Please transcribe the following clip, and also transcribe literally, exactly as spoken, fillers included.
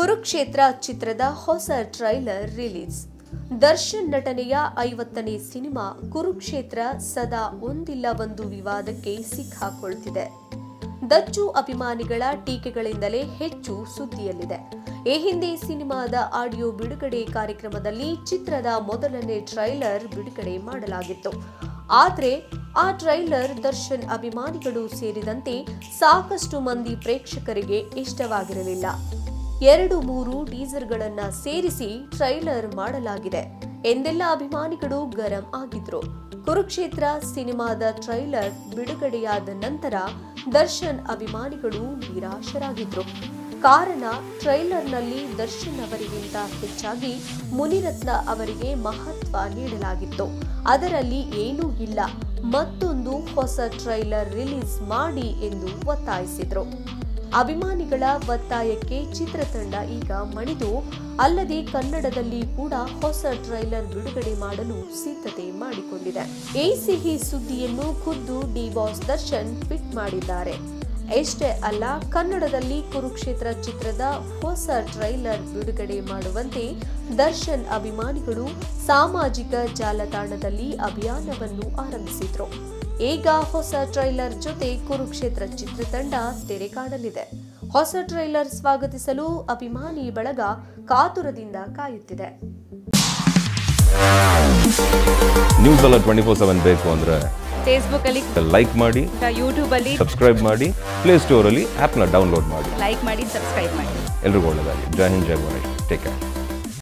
ಕುರುಕ್ಷೇತ್ರ ಚಿತ್ರದ ಹೊಸ trailer release. Darshan ನಟನೆಯ ಐವತ್ತನೇ ಸಿನಿಮಾ ಕುರುಕ್ಷೇತ್ರ ಸದಾ ಒಂದಿಲ್ಲ ಒಂದು ವಿವಾದಕ್ಕೆ ಸಿಕ್ಕಾಕೊಳ್ತಿದೆ. ದಚ್ಚು ಅಭಿಮಾನಿಗಳ ಟೀಕೆಗಳಿಂದಲೇ ಹೆಚ್ಚು ಸುದ್ದಿಯಲ್ಲಿದೆ. ಈ ಹಿಂದೆ ಸಿನಿಮಾದ ಆಡಿಯೋ ಬಿಡುಗಡೆ ಕಾರ್ಯಕ್ರಮದಲ್ಲಿ ಚಿತ್ರದ ಮೊದಲನೇ ಟ್ರೈಲರ್ ಬಿಡುಗಡೆ ಮಾಡಲಾಗಿತ್ತು. ಆದರೆ ಆ ಟ್ರೈಲರ್ ದರ್ಶನ್ ಅಭಿಮಾನಿಗಳು ಸೇರಿದಂತೆ ಸಾಕಷ್ಟು ಮಂದಿ ಪ್ರೇಕ್ಷಕರಿಗೆ ಇಷ್ಟವಾಗಿರಲಿಲ್ಲ. ಎರಡು ಮೂರು ಟೀಸರ್ಗಳನ್ನ ಸೇರಿಸಿ ಟ್ರೈಲರ್ ಮಾಡಲಾಗಿದೆ ಎಂದೆಲ್ಲ ಅಭಿಮಾನಿಗಳು ಗರಂ ಆಗಿದ್ರು. ಕುರುಕ್ಷೇತ್ರ ಸಿನಿಮಾದ ಟ್ರೈಲರ್ ಬಿಡುಗಡೆಯಾದ ನಂತರ ದರ್ಶನ್ ಅಭಿಮಾನಿಗಳು ನಿರಾಶರಾಗಿದ್ರು. ಕಾರಣ ಟ್ರೈಲರ್ನಲ್ಲಿ ದರ್ಶನ್ ಅವರಿಗಿಂತ ಹೆಚ್ಚಾಗಿ ಮುನಿರತ್ನ ಅವರಿಗೆ ಮಹತ್ವ ನೀಡಲಾಗಿತ್ತು. ಅದರಲ್ಲಿ ಏನೂ ಇಲ್ಲ, ಮತ್ತೊಂದು ಹೊಸ ಟ್ರೈಲರ್ ರಿಲೀಸ್ ಮಾಡಿ ಎಂದು ಒತ್ತಾಯಿಸಿದ್ರು. ಅಭಿಮಾನಿಗಳ ಒತ್ತಾಯಕ್ಕೆ ಚಿತ್ರತಂಡ ಈಗ ಮಣಿದು, ಅಲ್ಲದೆ ಕನ್ನಡದಲ್ಲಿ ಕೂಡ ಹೊಸ ಟ್ರೈಲರ್ ಬಿಡುಗಡೆ ಮಾಡಲು ಸಿದ್ಧತೆ ಮಾಡಿಕೊಂಡಿದೆ. ಈ ಸಿಹಿ ಸುದ್ದಿಯನ್ನು ಖುದ್ದು ಡಿ ಬಾಸ್ ದರ್ಶನ್ ಟ್ವೀಟ್ ಮಾಡಿದ್ದಾರೆ. ಎಷ್ಟೇ ಅಲ್ಲ, ಕನ್ನಡದಲ್ಲಿ ಕುರುಕ್ಷೇತ್ರ ಚಿತ್ರದ ಹೊಸ ಟ್ರೈಲರ್ ಬಿಡುಗಡೆ ಮಾಡುವಂತೆ ದರ್ಶನ್ ಅಭಿಮಾನಿಗಳು ಸಾಮಾಜಿಕ ಜಾಲತಾಣದಲ್ಲಿ ಅಭಿಯಾನವನ್ನು ಆರಂಭಿಸಿದ್ರು. ಈಗ ಹೊಸ ಟ್ರೈಲರ್ ಜೊತೆ ಕುರುಕ್ಷೇತ್ರ ಚಿತ್ರತಂಡ ತೆರೆ ಕಾಣಲಿದೆ. ಹೊಸ ಟ್ರೈಲರ್ ಸ್ವಾಗತಿಸಲು ಅಭಿಮಾನಿ ಬಳಗ ಕಾತುರದಿಂದ ಕಾಯುತ್ತಿದೆ. ನ್ಯೂಸ್ ಎಲ್ಲ ಟ್ವೆಂಟಿ ಫೋರ್ ಸೆವೆನ್ ಬೇಕು ಅಂದ್ರೆ ಫೇಸ್ಬುಕ್ ಅಲ್ಲಿ ಲೈಕ್ ಮಾಡಿ, ಯೂಟ್ಯೂಬ್ ಅಲ್ಲಿ ಸಬ್ಸ್ಕ್ರೈಬ್ ಮಾಡಿ, ಪ್ಲೇ ಸ್ಟೋರ್ ಅಲ್ಲಿ ಆಪ್ ನ ಡೌನ್ಲೋಡ್ ಮಾಡಿ. ಲೈಕ್ ಮಾಡಿ, ಸಬ್ಸ್ಕ್ರೈಬ್ ಮಾಡಿ. ಎಲ್ರಿಗೂ ಒಳ್ಳೆಯದಾಗಿ. ಜೈ ಹಿಂದ್, ಜೈ ಭಾರತ್. Take care.